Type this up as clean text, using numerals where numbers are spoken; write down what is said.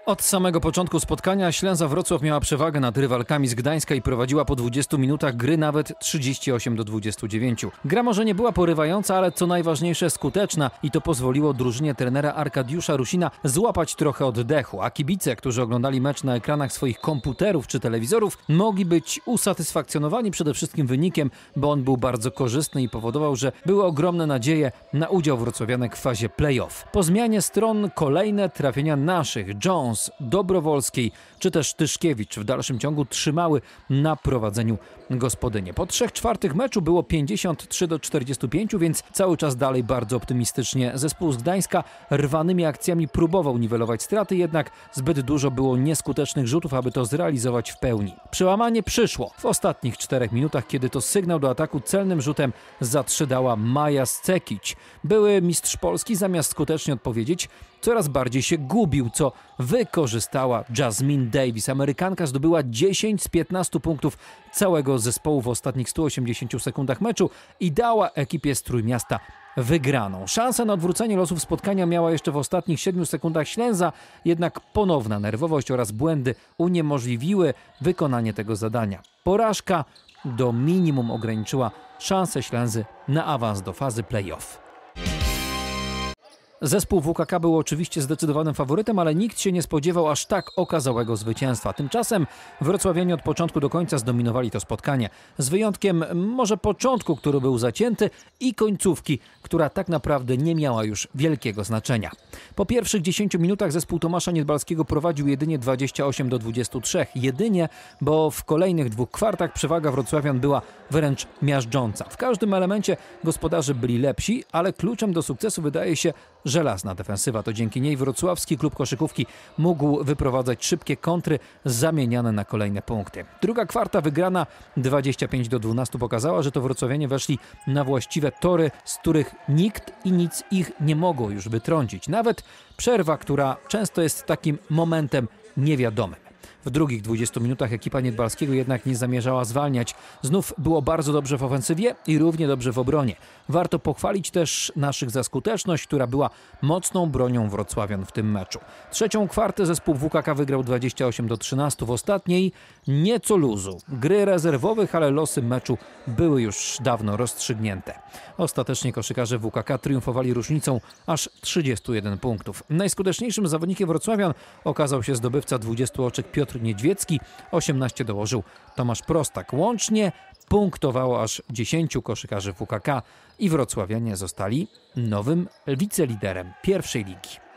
Od samego początku spotkania Ślęza Wrocław miała przewagę nad rywalkami z Gdańska i prowadziła po 20 minutach gry nawet 38-29. Gra może nie była porywająca, ale co najważniejsze skuteczna i to pozwoliło drużynie trenera Arkadiusza Rusina złapać trochę oddechu, a kibice, którzy oglądali mecz na ekranach swoich komputerów czy telewizorów, mogli być usatysfakcjonowani przede wszystkim wynikiem, bo on był bardzo korzystny i powodował, że były ogromne nadzieje na udział wrocławianek w fazie play-off. Po zmianie stron kolejne trafienia naszych, Jones, Dobrowolskiej czy też Tyszkiewicz w dalszym ciągu trzymały na prowadzeniu gospodynie. Po 3/4 meczu było 53-45, więc cały czas dalej bardzo optymistycznie. Zespół z Gdańska rwanymi akcjami próbował niwelować straty, jednak zbyt dużo było nieskutecznych rzutów, aby to zrealizować w pełni. Przełamanie przyszło w ostatnich 4 minutach, kiedy to sygnał do ataku celnym rzutem za 3 dała Maja Scekić. Były mistrz Polski zamiast skutecznie odpowiedzieć, coraz bardziej się gubił, co wykorzystała Jasmine Davis. Amerykanka zdobyła 10 z 15 punktów całego zespołu w ostatnich 180 sekundach meczu i dała ekipie z Trójmiasta wygraną. Szansę na odwrócenie losów spotkania miała jeszcze w ostatnich 7 sekundach Ślęza, jednak ponowna nerwowość oraz błędy uniemożliwiły wykonanie tego zadania. Porażka do minimum ograniczyła szansę Ślęzy na awans do fazy play-off. Zespół WKK był oczywiście zdecydowanym faworytem, ale nikt się nie spodziewał aż tak okazałego zwycięstwa. Tymczasem wrocławianie od początku do końca zdominowali to spotkanie. Z wyjątkiem może początku, który był zacięty, i końcówki, która tak naprawdę nie miała już wielkiego znaczenia. Po pierwszych 10 minutach zespół Tomasza Niedbalskiego prowadził jedynie 28-23. Jedynie, bo w kolejnych 2 kwartach przewaga wrocławian była wręcz miażdżąca. W każdym elemencie gospodarze byli lepsi, ale kluczem do sukcesu wydaje się żelazna defensywa. To dzięki niej wrocławski klub koszykówki mógł wyprowadzać szybkie kontry zamieniane na kolejne punkty. Druga kwarta wygrana 25-12 pokazała, że to wrocławianie weszli na właściwe tory, z których nikt i nic ich nie mogło już wytrącić. Nawet przerwa, która często jest takim momentem niewiadomym. W drugich 20 minutach ekipa Niedbalskiego jednak nie zamierzała zwalniać. Znów było bardzo dobrze w ofensywie i równie dobrze w obronie. Warto pochwalić też naszych za skuteczność, która była mocną bronią wrocławian w tym meczu. Trzecią kwartę zespół WKK wygrał 28-13. W ostatniej nieco luzu. Gry rezerwowych, ale losy meczu były już dawno rozstrzygnięte. Ostatecznie koszykarze WKK triumfowali różnicą aż 31 punktów. Najskuteczniejszym zawodnikiem wrocławian okazał się zdobywca 20 oczek Piotr Niedźwiecki, 18 dołożył Tomasz Prostak. Łącznie punktowało aż 10 koszykarzy WKK i wrocławianie zostali nowym wiceliderem pierwszej ligi.